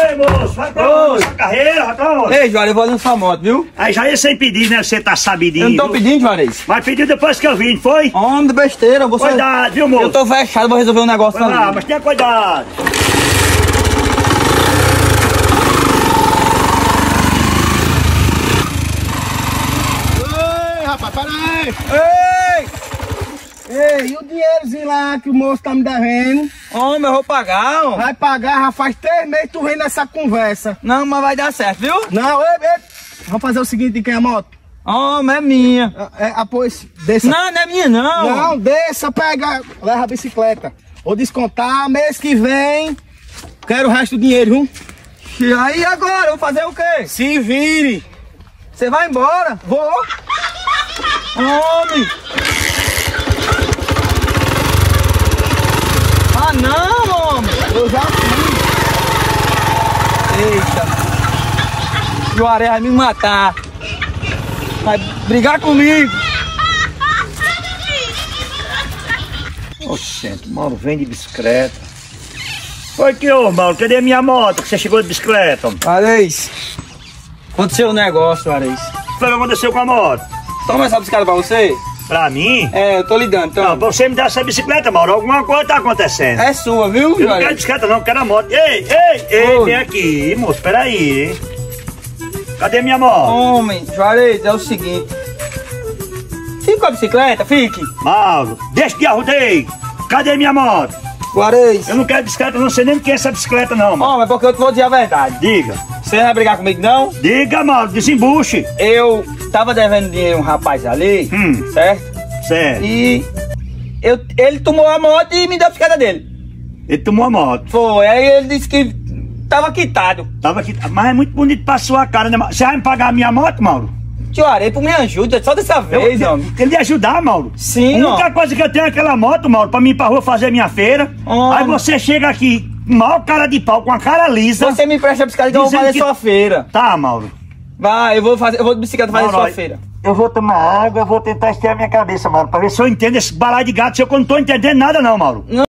Ei, moço, vai pra onde? Sua carreira, vai pra onde? Ei, Juarez, eu vou ali sua moto, viu? Aí já ia sem pedir, né? Você tá sabidinho. Eu não tô pedindo, Juarez. Mas pediu depois que eu vim, foi? Homem de besteira, você. Cuidado, viu, moço? Eu tô fechado, vou resolver um negócio Vai lá, ali. mas tenha cuidado. Ei, rapaz, para aí. Ei! Ei, e o dinheirozinho lá que o moço tá me devendo? Homem, eu vou pagar, homem. Vai pagar, já faz 3 meses que tu vem nessa conversa. Não, mas vai dar certo, viu? Não, ei. Vamos fazer o seguinte, de quem é a moto? Homem, é minha. Pois, desça. Não, não é minha, não. Não, desça, pega, leva a bicicleta. Vou descontar, mês que vem, quero o resto do dinheiro, viu? E aí agora, eu vou fazer o quê? Se vire. Você vai embora? Vou. Homem! Ah, não, homem! Eu já fui. Eita! Juarez vai me matar! Vai brigar comigo! Oxente, Mauro vem de bicicleta. Foi que ô, Mauro, cadê minha moto que você chegou de bicicleta? Juarez! Aconteceu um negócio, Juarez. O que foi que aconteceu com a moto? Toma essa bicicleta pra você? Pra mim? É, eu tô ligando, então. Não, pra você me dar essa bicicleta, Mauro, alguma coisa tá acontecendo. É sua, viu, Eu não quero Juarez? bicicleta não, eu quero a moto. Ei, Oi. vem aqui, moço, peraí, hein? Cadê minha moto? Homem, Juarez, é o seguinte. Fica com a bicicleta, fique. Mauro, deixa de arrudeio. Cadê minha moto? Juarez. Eu não quero bicicleta, eu não sei nem o que é essa bicicleta não, Mauro. Homem, é porque eu te vou dizer a verdade. Diga. Você não vai brigar comigo, não? Diga, Mauro, desembuche. Eu tava devendo dinheiro a um rapaz ali, certo? Certo. E ele tomou a moto e me deu a bicicleta dele. Ele tomou a moto. Foi, aí ele disse que tava quitado. Tava aqui, mas é muito bonito pra sua cara, né, Mauro? Você vai me pagar a minha moto, Mauro? Juarez, por me ajuda, só dessa vez, homem. Tem de ajudar, Mauro. Sim, A única coisa que eu tenho é aquela moto, Mauro, pra mim ir pra rua fazer minha feira. Homem. Aí você chega aqui, mal cara de pau, com a cara lisa. Você me presta a bicicleta que eu vou Dizendo fazer que- sua feira. Tá, Mauro. Vai, eu vou de bicicleta fazer Mauro, sua olha, feira. Eu vou tomar água, eu vou tentar estirar minha cabeça, Mauro, pra ver se eu entendo esse balaio de gato, se eu não tô entendendo nada não, Mauro.